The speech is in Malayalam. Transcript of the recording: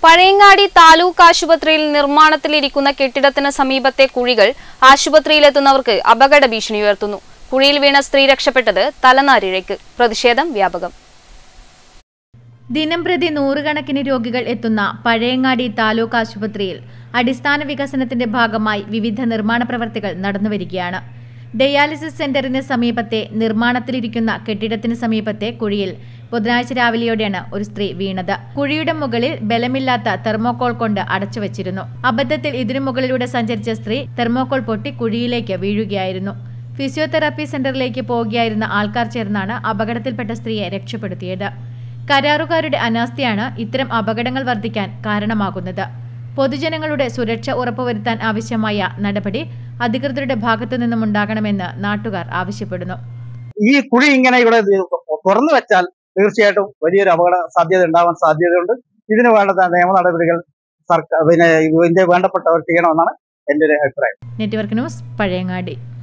പഴയങ്ങാടി താലൂക്ക് ആശുപത്രിയിൽ നിർമ്മാണത്തിലിരിക്കുന്ന കെട്ടിടത്തിന് സമീപത്തെ കുഴികൾ ആശുപത്രിയിലെത്തുന്നവർക്ക് അപകട ഭീഷണി ഉയർത്തുന്നു. കുഴിയിൽ വീണ സ്ത്രീ രക്ഷപ്പെട്ടത് തലനാരിഴയ്ക്ക്. പ്രതിഷേധം വ്യാപകം. ദിനംപ്രതി നൂറുകണക്കിന് രോഗികൾ എത്തുന്ന പഴയങ്ങാടി താലൂക്ക് ആശുപത്രിയിൽ അടിസ്ഥാന വികസനത്തിന്റെ ഭാഗമായി വിവിധ നിർമ്മാണ പ്രവർത്തികൾ നടന്നുവരികയാണ്. ഡയാലിസിസ് സെന്ററിന് സമീപത്തെ നിർമ്മാണത്തിലിരിക്കുന്ന കെട്ടിടത്തിന് സമീപത്തെ കുഴിയിൽ ബുധനാഴ്ച രാവിലെയോടെയാണ് ഒരു സ്ത്രീ വീണത്. കുഴിയുടെ മുകളിൽ ബലമില്ലാത്ത തെർമോകോൾ കൊണ്ട് അടച്ചുവച്ചിരുന്നു. അബദ്ധത്തിൽ ഇതിനു മുകളിലൂടെ സഞ്ചരിച്ച സ്ത്രീ തെർമോകോൾ പൊട്ടി കുഴിയിലേക്ക് വീഴുകയായിരുന്നു. ഫിസിയോതെറാപ്പി സെന്ററിലേക്ക് പോകുകയായിരുന്ന ആൾക്കാർ ചേർന്നാണ് അപകടത്തിൽപ്പെട്ട സ്ത്രീയെ രക്ഷപ്പെടുത്തിയത്. കരാറുകാരുടെ അനാസ്ഥയാണ് ഇത്തരം അപകടങ്ങൾ വർദ്ധിക്കാൻ കാരണമാകുന്നത്. പൊതുജനങ്ങളുടെ സുരക്ഷ ഉറപ്പുവരുത്താൻ ആവശ്യമായ നടപടി അധികൃതരുടെ ഭാഗത്തു നിന്നും ഉണ്ടാകണമെന്ന് നാട്ടുകാർ ആവശ്യപ്പെടുന്നു. ഈ കുഴി ഇങ്ങനെ ഇവിടെ തുറന്നു വെച്ചാൽ തീർച്ചയായിട്ടും വലിയൊരു അപകട സാധ്യത ഉണ്ടാവാൻ സാധ്യതയുണ്ട്. ഇതിന് വേണ്ട നിയമ നടപടികൾ സർക്കാർ ഇതിന്റെ വേണ്ടപ്പെട്ടവർ ചെയ്യണമെന്നാണ് എന്റെ ഒരു അഭിപ്രായം. Network news, Pazhayangadi.